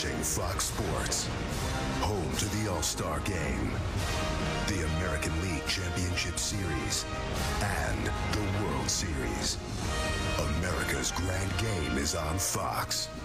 watching Fox Sports, home to the All-Star Game, the American League Championship Series, and the World Series. America's grand game is on Fox.